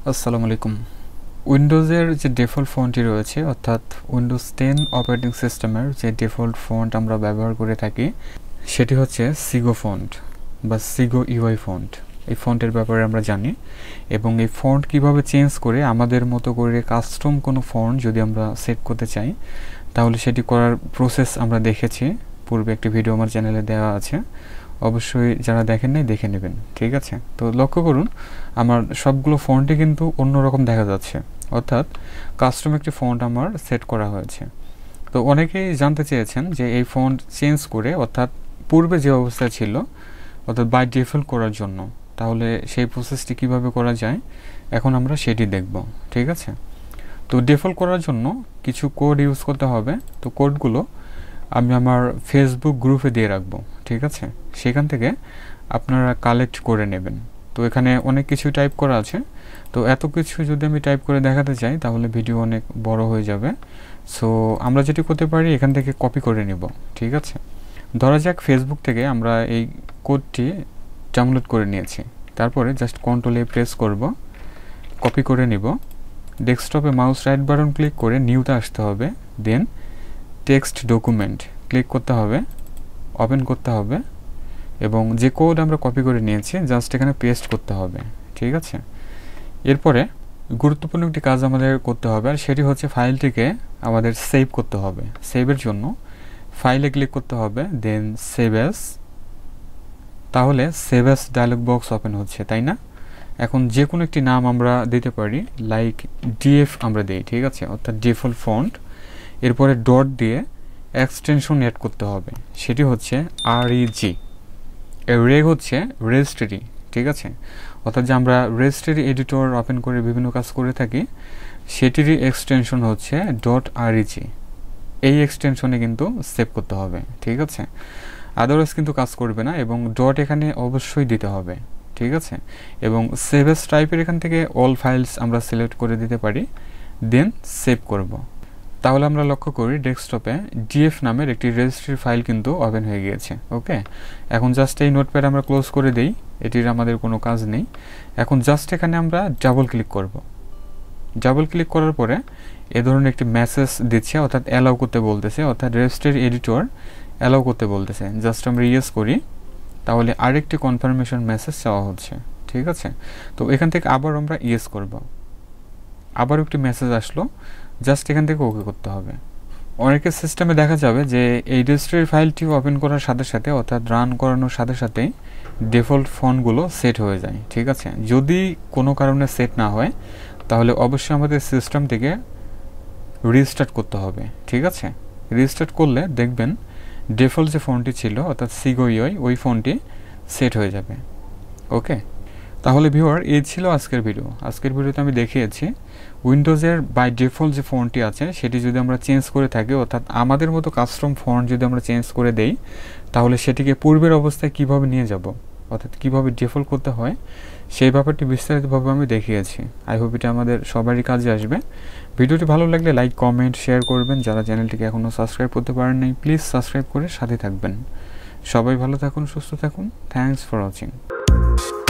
আসসালামু আলাইকুম। উইন্ডোজের যে ডিফল্ট ফন্টটি রয়েছে অর্থাৎ উইন্ডোজ 10 অপারেটিং সিস্টেমের যে ডিফল্ট ফন্ট আমরা ব্যবহার করে থাকি সেটি হচ্ছে সিগো ফন্ট বা সিগো ইউআই ফন্ট। এই ফন্টের ব্যাপারে আমরা জানি এবং এই ফন্ট কিভাবে চেঞ্জ করে আমাদের মতো করে কাস্টম কোনো ফন্ট যদি আমরা সেট করতে চাই তাহলে সেটি করার প্রসেস আমরা দেখেছি। পূর্বে একটি ভিডিও আমার চ্যানেলে দেওয়া আছে, অবশ্যই যারা দেখেন নাই দেখে নেবেন, ঠিক আছে? তো লক্ষ্য করুন আমার সবগুলো ফন্টই কিন্তু অন্যরকম দেখা যাচ্ছে, অর্থাৎ কাস্টম একটি ফন্ট আমার সেট করা হয়েছে। তো অনেকেই জানতে চেয়েছেন যে এই ফন্ট চেঞ্জ করে অর্থাৎ পূর্বে যে অবস্থায় ছিল অর্থাৎ বাই ডিফল্ট করার জন্য, তাহলে সেই প্রসেসটি কিভাবে করা যায় এখন আমরা সেটি দেখব, ঠিক আছে? তো ডিফল্ট করার জন্য কিছু কোড ইউজ করতে হবে। তো কোডগুলো আমি আমার ফেসবুক গ্রুপে দিয়ে রাখবো, ঠিক আছে? সেখান থেকে আপনারা কালেক্ট করে নেবেন। তো এখানে অনেক কিছু টাইপ করা আছে, তো এত কিছু যদি আমি টাইপ করে দেখাতে চাই তাহলে ভিডিও অনেক বড় হয়ে যাবে। সো আমরা যেটি করতে পারি এখান থেকে কপি করে নেব, ঠিক আছে? ধরা যাক ফেসবুক থেকে আমরা এই কোডটি ডাউনলোড করে নিয়েছি, তারপরে জাস্ট কন্ট্রোল-A প্রেস করব, কপি করে নিব, ডেস্কটপে মাউস রাইট বাটন ক্লিক করে নিউতে আসতে হবে, দেন টেক্সট ডকুমেন্ট ক্লিক করতে হবে, ওপেন করতে হবে এবং যে কোড আমরা কপি করে নিয়েছি জাস্ট এখানে পেস্ট করতে হবে, ঠিক আছে? এরপরে গুরুত্বপূর্ণ একটি কাজ আমাদের করতে হবে, আর সেটি হচ্ছে ফাইলটিকে আমাদের সেভ করতে হবে। সেভের জন্য ফাইলে ক্লিক করতে হবে, দেন সেভ অ্যাজ। তাহলে save as dialog box open হচ্ছে, তাই না? এখন যে কোনো একটি নাম আমরা দিতে পারি, লাইক ডিএফ আমরা দিই, ঠিক আছে? অর্থাৎ ডিফল্ট ফন্ট। এরপরে ডট দিয়ে এক্সটেনশন অ্যাড করতে হবে, সেটি হচ্ছে REG। রেগ হচ্ছে রেজিস্ট্রি, ঠিক আছে? অর্থাৎ যে আমরা রেজিস্ট্রি এডিটর ওপেন করে বিভিন্ন কাজ করে থাকি সেটিরই এক্সটেনশন হচ্ছে .reg। এই এক্সটেনশনে কিন্তু সেভ করতে হবে, ঠিক আছে? আদারওয়াইজ কিন্তু কাজ করবে না এবং ডট এখানে অবশ্যই দিতে হবে, ঠিক আছে? এবং সেভ এস টাইপের এখান থেকে অল ফাইলস আমরা সিলেক্ট করে দিতে পারি, দেন সেভ করব। তাহলে আমরা লক্ষ্য করি ডেস্কটপে ডিএফ নামের একটি রেজিস্ট্রি ফাইল কিন্তু ওপেন হয়ে গিয়েছে। ওকে, এখন জাস্ট এই নোটপ্যাড আমরা ক্লোজ করে দেই, এটির আমাদের কোনো কাজ নেই। এখন জাস্ট এখানে আমরা ডাবল ক্লিক করব। ডাবল ক্লিক করার পরে এ ধরনের একটি মেসেজ দিচ্ছে, অর্থাৎ অ্যালাউ করতে বলতেছে, অর্থাৎ রেজিস্ট্রি এডিটর অ্যালাউ করতে বলতেছে। জাস্ট আমরা ইয়েস করি, তাহলে আরেকটি কনফার্মেশন মেসেজ চাওয়া হচ্ছে, ঠিক আছে? তো এখান থেকে আবার আমরা ইয়েস করব, আবার একটি মেসেজ আসলো, জাস্ট এখান থেকে ওকে করতে হবে। অনেকের সিস্টেমে দেখা যাবে যে এই রেজিস্ট্রি ফাইলটি ওপেন করার সাথে সাথে অর্থাৎ রান করানোর সাথে সাথেই ডিফল্ট ফন্টগুলো সেট হয়ে যায়, ঠিক আছে? যদি কোনো কারণে সেট না হয় তাহলে অবশ্যই আমাদের সিস্টেম থেকে রিস্টার্ট করতে হবে, ঠিক আছে? রিস্টার্ট করলে দেখবেন ডিফল্ট যে ফন্টটি ছিল অর্থাৎ সিগো ইউআই ওই ফন্টটি সেট হয়ে যাবে। ওকে, তাহলে ভিউয়ার এই ছিল আজকের ভিডিও। আজকের ভিডিওতে আমি দেখিয়েছি উইন্ডোজের বাই ডিফল্ট যে ফন্টটি আছে সেটি যদি আমরা চেঞ্জ করে থাকি অর্থাৎ আমাদের মতো কাস্টম ফন্ট যদি আমরা চেঞ্জ করে দেই তাহলে সেটিকে পূর্বের অবস্থায় কিভাবে নিয়ে যাব, অর্থাৎ কিভাবে ডিফল্ট করতে হয় সেই ব্যাপারটি বিস্তারিতভাবে আমি দেখিয়েছি। আই হোপ এটা আমাদের সবারই কাজে আসবে। ভিডিওটি ভালো লাগলে লাইক, কমেন্ট, শেয়ার করবেন। যারা চ্যানেলটিকে এখনও সাবস্ক্রাইব করতে পারেন নাই প্লিজ সাবস্ক্রাইব করে সাথে থাকবেন। সবাই ভালো থাকুন, সুস্থ থাকুন। Thanks for watching.